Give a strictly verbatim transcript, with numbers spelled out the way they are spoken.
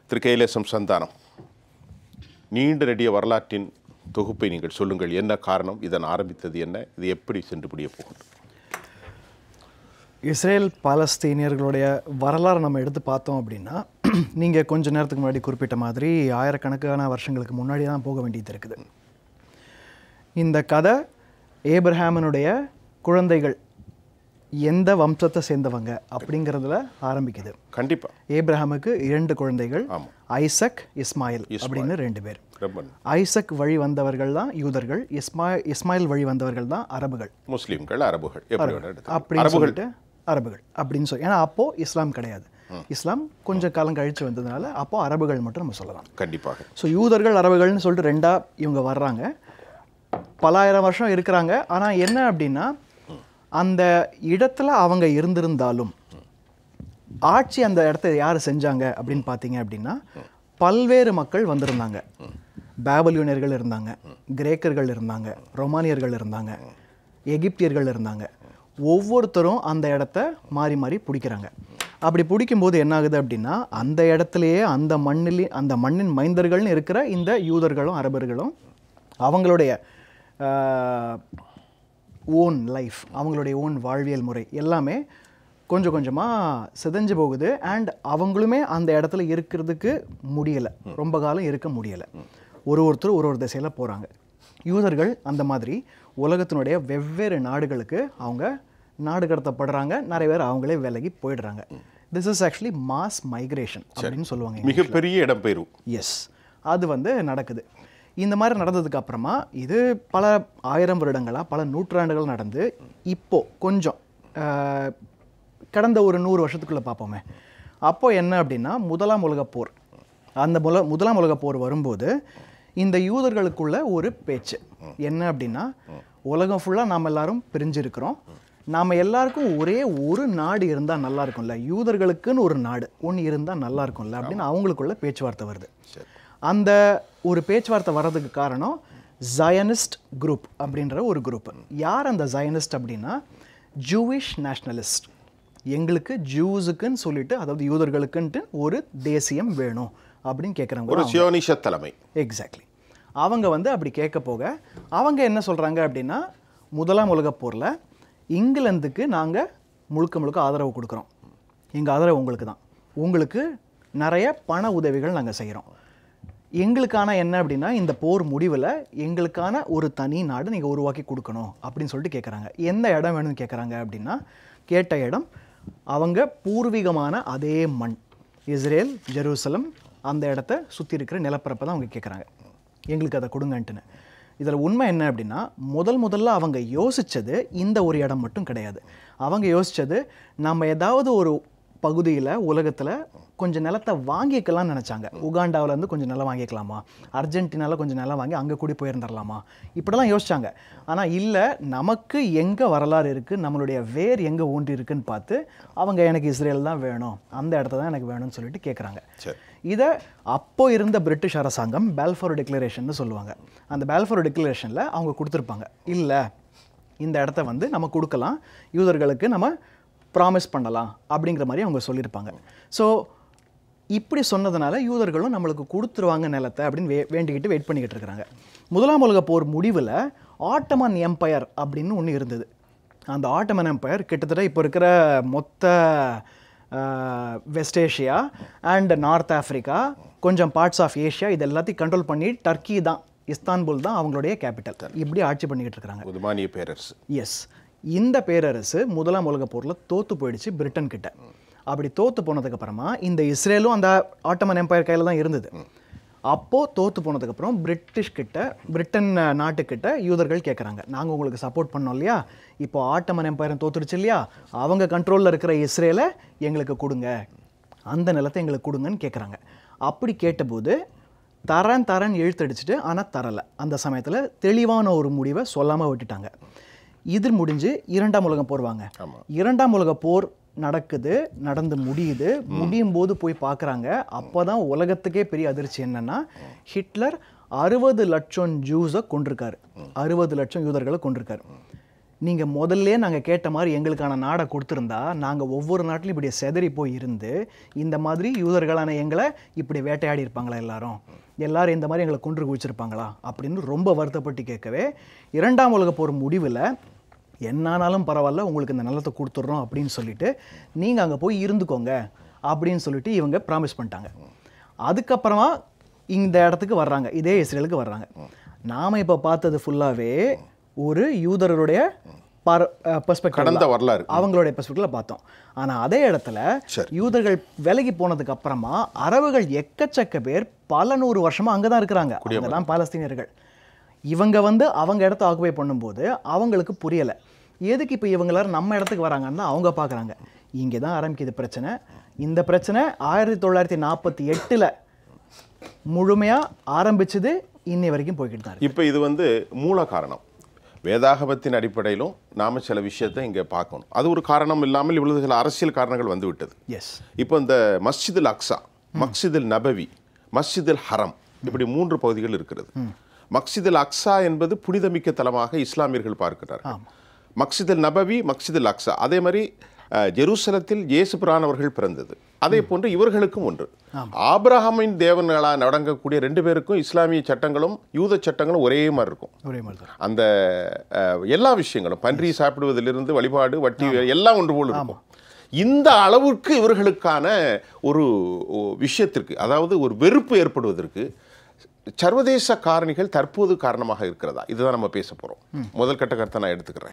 திரு கைலேசம் சந்தானம், நீண்ட நெடிய வரலாற்றின் தொகுப்பை நீங்கள் சொல்லுங்கள். என்ன காரணம், இதன் ஆரம்பித்தது என்ன, இது எப்படி சென்று முடிய போகிறது? இஸ்ரேல் பாலஸ்தீனியர்களுடைய வரலாறு நம்ம எடுத்து பார்த்தோம் அப்படின்னா, நீங்கள் கொஞ்ச நேரத்துக்கு முன்னாடி குறிப்பிட்ட மாதிரி ஆயிரக்கணக்கான வருஷங்களுக்கு முன்னாடி தான் போக வேண்டியது இருக்குது. இந்த கதை ஏப்ரஹாமினுடைய குழந்தைகள் எந்த வம்சத்தை சேர்ந்தவங்க அப்படிங்கிறதுல ஆரம்பிக்குது. கண்டிப்பா ஏப்ரஹாமுக்கு இரண்டு குழந்தைகள், ஐசக், இஸ்மாயில் அப்படின்னு ரெண்டு பேர். ஐசக் வழி வந்தவர்கள் தான் யூதர்கள், இஸ்மா இஸ்மாயில் வழி வந்தவர்கள் தான் அரபுகள், முஸ்லீம்கள், அரபுகள் அப்படின்னு சொல்லிட்டு அரபுகள் அப்படின்னு சொல்லி. ஏன்னா அப்போ இஸ்லாம் கிடையாது, இஸ்லாம் கொஞ்சம் காலம் கழிச்சு வந்ததுனால அப்போ அரபுகள் மட்டும் நம்ம சொல்லலாம். கண்டிப்பாக. ஸோ யூதர்கள் அரபுகள்னு சொல்லிட்டு ரெண்டா இவங்க வர்றாங்க, பலாயிரம் வருஷம் இருக்கிறாங்க. ஆனால் என்ன அப்படின்னா, அந்த இடத்துல அவங்க இருந்திருந்தாலும் ஆட்சி அந்த இடத்த யார் செஞ்சாங்க அப்படின்னு பார்த்தீங்க அப்படின்னா, பல்வேறு மக்கள் வந்திருந்தாங்க. பாபிலோனியர்கள் இருந்தாங்க, கிரேக்கர்கள் இருந்தாங்க, ரொமானியர்கள் இருந்தாங்க, எகிப்தியர்கள் இருந்தாங்க. ஒவ்வொருத்தரும் அந்த இடத்த மாறி மாறி பிடிக்கிறாங்க. அப்படி பிடிக்கும்போது என்ன ஆகுது அப்படின்னா, அந்த இடத்துலையே அந்த மண்ணிலே அந்த மண்ணின் மைந்தர்கள்னு இருக்கிற இந்த யூதர்களும் அரபர்களும் அவங்களுடைய ஓன் லைஃப், அவங்களுடைய ஓன் வாழ்வியல் முறை எல்லாமே கொஞ்சம் கொஞ்சமாக சிதைஞ்சு போகுது. அண்ட் அவங்களுமே அந்த இடத்துல இருக்கிறதுக்கு முடியலை, ரொம்ப காலம் இருக்க முடியலை. ஒரு ஒருத்தர் ஒரு ஒரு திசையில் போகிறாங்க. யூதர்கள் அந்த மாதிரி உலகத்தினுடைய வெவ்வேறு நாடுகளுக்கு அவங்க நாடு கடத்தப்படுறாங்க. நிறைய பேர் அவங்களே விலகி போயிடுறாங்க. This is actually mass migration அப்படின்னு சொல்லுவாங்க. மிகப்பெரிய இடம்பெயர்வு. எஸ், அது வந்து நடக்குது. இந்த மாதிரி நடந்ததுக்கு அப்புறமா இது பல ஆயிரம் வருடங்களாக, பல நூற்றாண்டுகள் நடந்து இப்போ கொஞ்சம் கடந்த ஒரு நூறு வருஷத்துக்குள்ளே பார்ப்போமே, அப்போ என்ன அப்படின்னா, முதலாம் உலகப் போர். அந்த முல முதலாம் உலகப் போர் வரும்போது இந்த யூதர்களுக்குள்ள ஒரு பேச்சு என்ன அப்படின்னா, உலகம் ஃபுல்லாக நாம் எல்லாரும் பிரிஞ்சிருக்கிறோம், நாம் எல்லாருக்கும் ஒரே ஒரு நாடு இருந்தால் நல்லா இருக்கும்ல, யூதர்களுக்குன்னு ஒரு நாடு ஒன்று இருந்தால் நல்லா இருக்கும்ல அப்படின்னு அவங்களுக்குள்ள பேச்சுவார்த்தை வருது. அந்த ஒரு பேச்சுவார்த்தை வர்றதுக்கு காரணம் ஜயனிஸ்ட் குரூப் அப்படின்ற ஒரு குரூப். யார் அந்த ஜயனிஸ்ட் அப்படின்னா, ஜூவிஷ் நேஷ்னலிஸ்ட். எங்களுக்கு ஜூஸுக்குன்னு சொல்லிட்டு, அதாவது யூதர்களுக்குன்ட்டு ஒரு தேசியம் வேணும் அப்படின்னு கேட்குறாங்க, ஒரு சியோனிச தலைமை. எக்ஸாக்ட்லி. அவங்க வந்து அப்படி கேட்க போக அவங்க என்ன சொல்கிறாங்க அப்படின்னா, முதலாம் உலகப் போரில் இங்கிலாந்துக்கு நாங்கள் முழுக்க முழுக்க ஆதரவு கொடுக்குறோம், எங்கள் ஆதரவு உங்களுக்கு தான், உங்களுக்கு நிறைய பண உதவிகள் நாங்கள் செய்கிறோம். எங்களுக்கான என்ன அப்படின்னா, இந்த போர் முடிவில் எங்களுக்கான ஒரு தனி நாடு நீங்கள் உருவாக்கி கொடுக்கணும் அப்படின்னு சொல்லிட்டு கேட்குறாங்க. எந்த இடம் வேணும்னு கேட்குறாங்க அப்படின்னா, கேட்ட இடம் அவங்க பூர்வீகமான அதே மண், இஸ்ரேல், ஜெருசலம், அந்த இடத்த சுற்றி இருக்கிற நிலப்பரப்பை தான் அவங்க கேட்குறாங்க, எங்களுக்கு அதை கொடுங்கன்ட்டுன்னு. இதில் உண்மை என்ன அப்படின்னா, முதல் முதல்ல அவங்க யோசித்தது இந்த ஒரு இடம் மட்டும் கிடையாது. அவங்க யோசித்தது, நம்ம ஏதாவது ஒரு பகுதியில் உலகத்தில் கொஞ்சம் நிலத்தை வாங்கிக்கலாம்னு நினச்சாங்க. உகாண்டாவிலேருந்து கொஞ்சம் நிலம் வாங்கிக்கலாமா, அர்ஜென்டினாவில் கொஞ்சம் நிலம் வாங்கி அங்கே கூடி போயிருந்துடலாமா, இப்படிலாம் யோசிச்சாங்க. ஆனால் இல்லை, நமக்கு எங்கே வரலாறு இருக்குது, நம்மளுடைய வேர் எங்கே ஊன்றி இருக்குன்னு பார்த்து அவங்க எனக்கு இஸ்ரேல் தான் வேணும், அந்த இடத்த தான் எனக்கு வேணும்னு சொல்லிட்டு கேட்குறாங்க. இதை அப்போ இருந்த பிரிட்டிஷ் அரசாங்கம் பால்ஃபோர் டிக்ளரேஷன் சொல்லுவாங்க. அந்த பால்ஃபோர் டிக்ளரேஷனில் அவங்க கொடுத்துருப்பாங்க, இல்லை இந்த இடத்த வந்து நம்ம கொடுக்கலாம், யூதர்களுக்கு நம்ம ப்ராமிஸ் பண்ணலாம் அப்படிங்கிற மாதிரி அவங்க சொல்லியிருப்பாங்க. ஸோ இப்படி சொன்னதுனால யூதர்களும் நம்மளுக்கு கொடுத்துருவாங்க நிலத்தை அப்படின்னு வே வேண்டிக்கிட்டு வெயிட் பண்ணிக்கிட்டு இருக்கிறாங்க. முதலாம் உலக போர் முடிவில் ஆட்டமன் எம்பையர் அப்படின்னு ஒன்று இருந்தது. அந்த ஆட்டமன் எம்பையர் கிட்டத்தட்ட இப்போ இருக்கிற மொத்த West Asia and North Africa, கொஞ்சம் பார்ட்ஸ் ஆஃப் ஏஷியா, இது எல்லாத்தையும் கண்ட்ரோல் பண்ணி டர்க்கி தான், இஸ்தான்புல் தான் அவங்களுடைய கேபிட்டல், இப்படி ஆட்சி பண்ணிக்கிட்டு இருக்கிறாங்க. உதுமானிய பேரரசு. எஸ், இந்த பேரரசு முதலாம் உலக போரில் தோற்று போயிடுச்சு பிரிட்டன் கிட்ட. அப்படி தோற்று போனதுக்கப்புறமா இந்த இஸ்ரேலும் அந்த ஆட்டமன் எம்பையர் கையில் தான் இருந்தது. அப்போது தோற்று போனதுக்கப்புறம் பிரிட்டிஷ் கிட்ட, பிரிட்டன் நாட்டுக்கிட்ட யூதர்கள் கேட்குறாங்க, நாங்கள் உங்களுக்கு சப்போர்ட் பண்ணோம் இல்லையா, இப்போ ஆட்டமன் எம்பையர் தோற்றுடுச்சு இல்லையா, அவங்க கண்ட்ரோலில் இருக்கிற இஸ்ரேலை எங்களுக்கு கொடுங்க, அந்த நிலத்தை எங்களுக்கு கொடுங்கன்னு கேட்குறாங்க. அப்படி கேட்டபோது தரன் தரன் இழுத்தடிச்சிட்டு, ஆனால் தரலை. அந்த சமயத்தில் தெளிவான ஒரு முடிவை சொல்லாமல் விட்டுட்டாங்க. இது முடிஞ்சு இரண்டாம் உலகம் போர் வாங்க. இரண்டாம் உலக போர் நடக்குது, நடந்து முடியுது. முடியும் போது போய் பார்க்குறாங்க, அப்போ தான் உலகத்துக்கே பெரிய அதிர்ச்சி என்னென்னா, ஹிட்லர் அறுபது லட்சம் ஜூஸை கொண்டிருக்காரு, அறுபது லட்சம் யூதர்களை கொண்டிருக்காரு. நீங்கள் முதல்ல நாங்கள் கேட்ட மாதிரி எங்களுக்கான நாடை கொடுத்துருந்தா நாங்கள் ஒவ்வொரு நாட்டிலும் இப்படி செதறி போய் இருந்து இந்த மாதிரி யூதர்களான எங்களை இப்படி வேட்டையாடி இருப்பாங்களா எல்லாரும் எல்லாரும் இந்த மாதிரி எங்களை கொன்று குவிச்சிருப்பாங்களா அப்படின்னு ரொம்ப வருத்தப்பட்டு கேட்கவே இரண்டாம் உலகப் போர் முடிவில் என்னானாலும் பரவாயில்ல உங்களுக்கு இந்த நிலத்தை கொடுத்துட்றோம் அப்படின்னு சொல்லிட்டு நீங்கள் அங்கே போய் இருந்துக்கோங்க அப்படின்னு சொல்லிட்டு இவங்க ப்ராமிஸ் பண்ணிட்டாங்க. அதுக்கப்புறமா இந்த இடத்துக்கு வர்றாங்க, இதே இஸ்ரேலுக்கு வர்றாங்க. நாம் இப்போ பார்த்தது ஃபுல்லாகவே ஒரு யூதருடைய பெர்ஸ்பெக்டிவ், கடந்த வரலாறு, அவங்களுடைய பெர்ஸ்பெக்டிவ்ல பார்த்தோம். ஆனால் அதே இடத்துல யூதர்கள் விலகி போனதுக்கு அப்புறமா அரபுகள் எக்கச்சக்க பேர் பல நூறு வருஷமா அங்கே தான் இருக்கிறாங்க. அங்கே தான் பாலஸ்தீனியர்கள். இவங்க வந்து அவங்க இடத்த ஆக்குபை பண்ணும்போது அவங்களுக்கு புரியலை எதுக்கு இப்போ இவங்க எல்லாரும் நம்ம இடத்துக்கு வராங்கன்னு அவங்க பார்க்குறாங்க. இங்கே தான் ஆரம்பிக்குது பிரச்சனை. இந்த பிரச்சனை ஆயிரத்தி தொள்ளாயிரத்தி நாற்பத்தி எட்டில் முழுமையாக ஆரம்பிச்சது, இன்னி வரைக்கும் போய்கிட்டு தான். இப்போ இது வந்து மூல காரணம். வேதாகமத்தின் அடிப்படையிலும் நாம் சில விஷயத்தை இங்கே பார்க்கணும். அது ஒரு காரணம் இல்லாமல் இவ்வளவு சில அரசியல் காரணங்கள் வந்து விட்டது. எஸ், இப்போ இந்த மஸ்ஜிதுல் அக்ஸா, மஸ்ஜிதுல் நபவி, மஸ்ஜிதுல் ஹரம், இப்படி மூன்று பகுதிகள் இருக்கிறது. மஸ்ஜிதுல் அக்ஸா என்பது புனிதமிக்க தலமாக இஸ்லாமியர்கள் பார்க்கிறார்கள். மஸ்ஜிதுல் நபவி, மஸ்ஜிதுல் அக்ஸா, அதே மாதிரி ஜெருசலத்தில் இயேசு பிரான் அவர்கள் பிறந்தது. அதே போன்று இவர்களுக்கும் ஒன்று. ஆபிரகாமின் தேவர்களாக நடங்கக்கூடிய ரெண்டு பேருக்கும் இஸ்லாமிய சட்டங்களும் யூத சட்டங்களும் ஒரே மாதிரி இருக்கும். ஒரே மாதிரி அந்த எல்லா விஷயங்களும், பன்றி சாப்பிடுவதிலிருந்து வழிபாடு, வட்டி, எல்லாம் ஒன்று போல் இருக்கும். இந்த அளவுக்கு இவர்களுக்கான ஒரு விஷயத்திற்கு, அதாவது ஒரு வெறுப்பு ஏற்படுவதற்கு சர்வதேச காரணிகள் தற்போது காரணமாக இருக்கிறதா? இதுதான் நம்ம பேச போகிறோம். முதல் கட்ட கருத்தை நான் எடுத்துக்கிறேன்.